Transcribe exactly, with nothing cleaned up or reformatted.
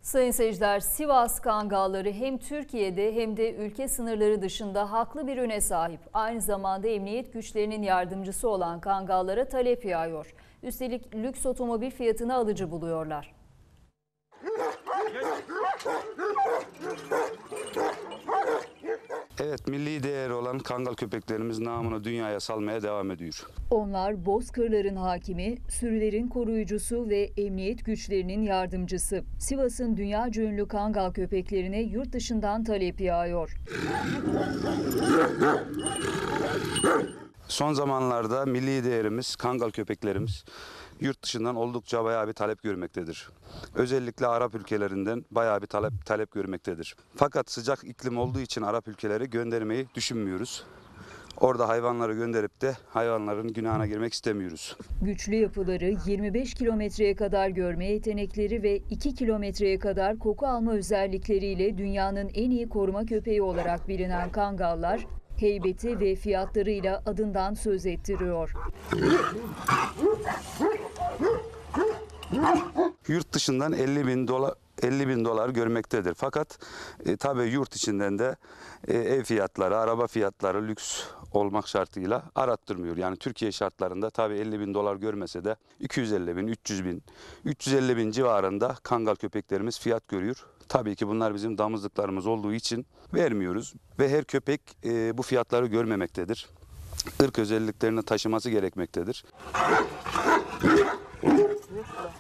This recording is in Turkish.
Sayın seyirciler, Sivas Kangalları hem Türkiye'de hem de ülke sınırları dışında haklı bir öne sahip. Aynı zamanda emniyet güçlerinin yardımcısı olan kangallara talep yağıyor. Üstelik lüks otomobil fiyatını alıcı buluyorlar. Evet, milli değeri olan kangal köpeklerimiz namını dünyaya salmaya devam ediyor. Onlar bozkırların hakimi, sürülerin koruyucusu ve emniyet güçlerinin yardımcısı. Sivas'ın dünyaca ünlü kangal köpeklerine yurt dışından talep yağıyor. Son zamanlarda milli değerimiz, kangal köpeklerimiz yurt dışından oldukça bayağı bir talep görmektedir. Özellikle Arap ülkelerinden bayağı bir talep, talep görmektedir. Fakat sıcak iklim olduğu için Arap ülkeleri göndermeyi düşünmüyoruz. Orada hayvanları gönderip de hayvanların günahına girmek istemiyoruz. Güçlü yapıları, yirmi beş kilometreye kadar görme yetenekleri ve iki kilometreye kadar koku alma özellikleriyle dünyanın en iyi koruma köpeği olarak bilinen kangallar, heybeti ve fiyatlarıyla adından söz ettiriyor. Yurt dışından elli bin dolar elli bin dolar görmektedir. Fakat e, tabii yurt içinden de e, ev fiyatları, araba fiyatları lüks olmak şartıyla arattırmıyor. Yani Türkiye şartlarında tabii elli bin dolar görmese de iki yüz elli bin, üç yüz bin, üç yüz elli bin civarında kangal köpeklerimiz fiyat görüyor. Tabii ki bunlar bizim damızlıklarımız olduğu için vermiyoruz ve her köpek e, bu fiyatları görmemektedir. Irk özelliklerini taşıması gerekmektedir.